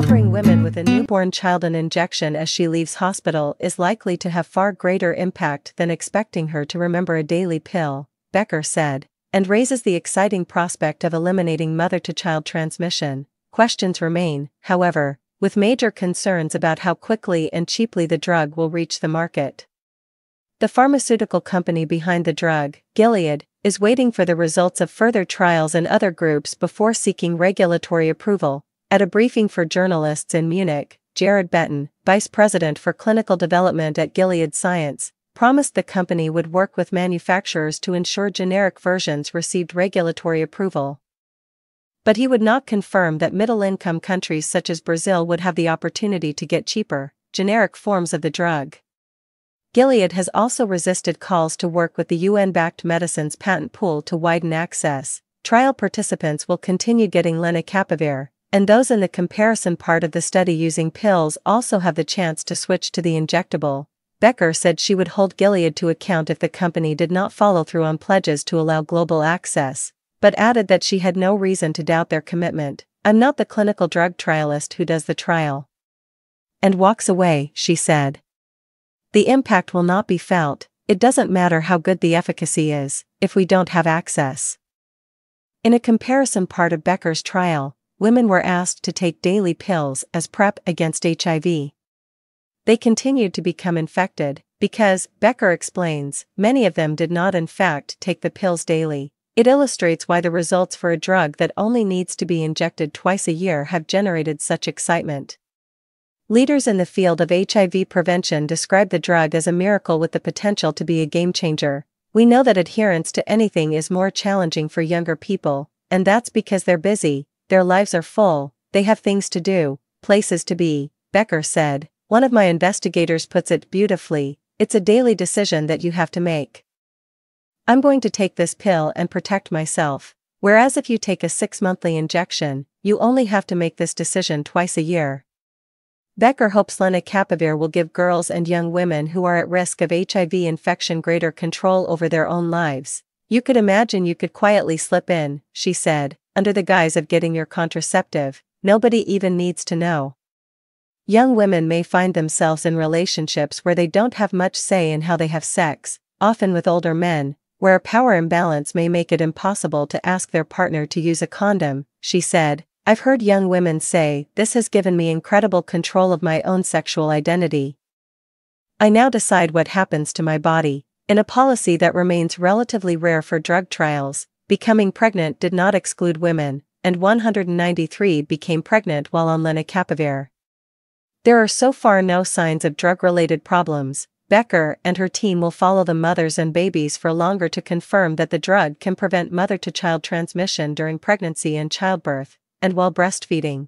offering women with a newborn child an injection as she leaves hospital is likely to have far greater impact than expecting her to remember a daily pill, Bekker said, and raises the exciting prospect of eliminating mother-to-child transmission. Questions remain, however, with major concerns about how quickly and cheaply the drug will reach the market. The pharmaceutical company behind the drug, Gilead, is waiting for the results of further trials in other groups before seeking regulatory approval. At a briefing for journalists in Munich, Jared Betten, vice president for clinical development at Gilead Science, promised the company would work with manufacturers to ensure generic versions received regulatory approval. But he would not confirm that middle-income countries such as Brazil would have the opportunity to get cheaper, generic forms of the drug. Gilead has also resisted calls to work with the UN-backed medicines patent pool to widen access. Trial participants will continue getting lenacapavir, and those in the comparison part of the study using pills also have the chance to switch to the injectable. Bekker said she would hold Gilead to account if the company did not follow through on pledges to allow global access, but added that she had no reason to doubt their commitment. "I'm not the clinical drug trialist who does the trial." And walks away, she said. The impact will not be felt. It doesn't matter how good the efficacy is, if we don't have access. In a comparison part of Bekker's trial, women were asked to take daily pills as PrEP against HIV. They continued to become infected, because, Bekker explains, many of them did not in fact take the pills daily. It illustrates why the results for a drug that only needs to be injected twice a year have generated such excitement. Leaders in the field of HIV prevention describe the drug as a miracle with the potential to be a game-changer. "We know that adherence to anything is more challenging for younger people, and that's because they're busy, their lives are full, they have things to do, places to be," Bekker said. "One of my investigators puts it beautifully, it's a daily decision that you have to make. I'm going to take this pill and protect myself, whereas if you take a 6-monthly injection, you only have to make this decision twice a year." Bekker hopes lenacapavir will give girls and young women who are at risk of HIV infection greater control over their own lives. "You could imagine you could quietly slip in," she said, "under the guise of getting your contraceptive, nobody even needs to know." Young women may find themselves in relationships where they don't have much say in how they have sex, often with older men, where a power imbalance may make it impossible to ask their partner to use a condom, she said. "I've heard young women say, this has given me incredible control of my own sexual identity. I now decide what happens to my body." In a policy that remains relatively rare for drug trials, becoming pregnant did not exclude women, and 193 became pregnant while on lenacapavir. There are so far no signs of drug-related problems. Bekker and her team will follow the mothers and babies for longer to confirm that the drug can prevent mother-to-child transmission during pregnancy and childbirth, and while breastfeeding.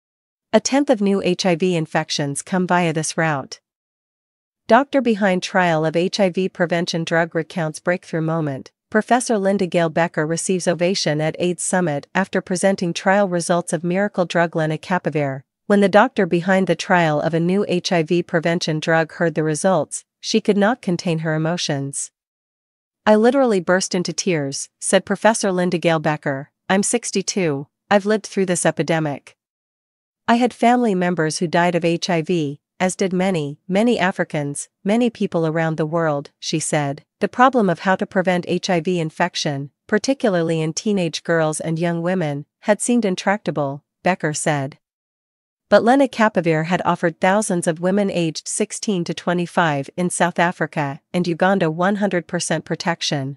A tenth of new HIV infections come via this route. Doctor behind trial of HIV prevention drug recounts breakthrough moment. Professor Linda-Gail Bekker receives ovation at AIDS Summit after presenting trial results of miracle drug lenacapavir. When the doctor behind the trial of a new HIV prevention drug heard the results, she could not contain her emotions. "I literally burst into tears," said Professor Linda-Gail Bekker. "I'm 62, I've lived through this epidemic. I had family members who died of HIV, as did many Africans, many people around the world," she said. The problem of how to prevent HIV infection, particularly in teenage girls and young women, had seemed intractable, Bekker said. But lenacapavir had offered thousands of women aged 16 to 25 in South Africa and Uganda 100% protection.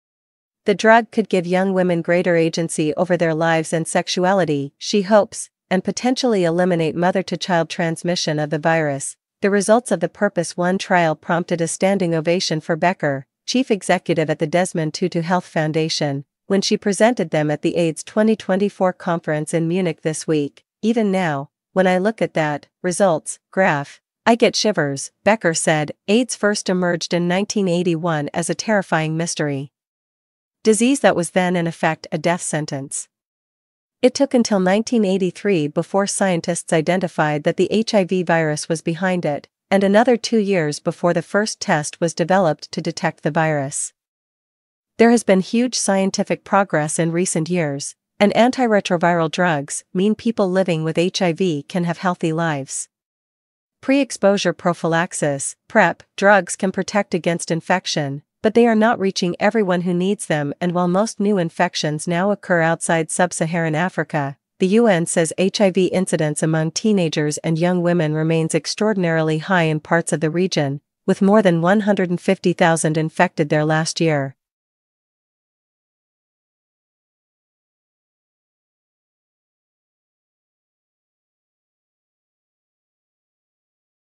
The drug could give young women greater agency over their lives and sexuality, she hopes, and potentially eliminate mother-to-child transmission of the virus. The results of the Purpose 1 trial prompted a standing ovation for Bekker, chief executive at the Desmond Tutu Health Foundation, when she presented them at the AIDS 2024 conference in Munich this week. "Even now, when I look at that results graph, I get shivers," Bekker said. AIDS first emerged in 1981 as a terrifying mystery disease that was then in effect a death sentence. It took until 1983 before scientists identified that the HIV virus was behind it, and another 2 years before the first test was developed to detect the virus. There has been huge scientific progress in recent years, And antiretroviral drugs mean people living with HIV can have healthy lives. Pre-exposure prophylaxis, PrEP, drugs can protect against infection, but they are not reaching everyone who needs them, and while most new infections now occur outside sub-Saharan Africa, the UN says HIV incidence among teenagers and young women remains extraordinarily high in parts of the region, with more than 150,000 infected there last year.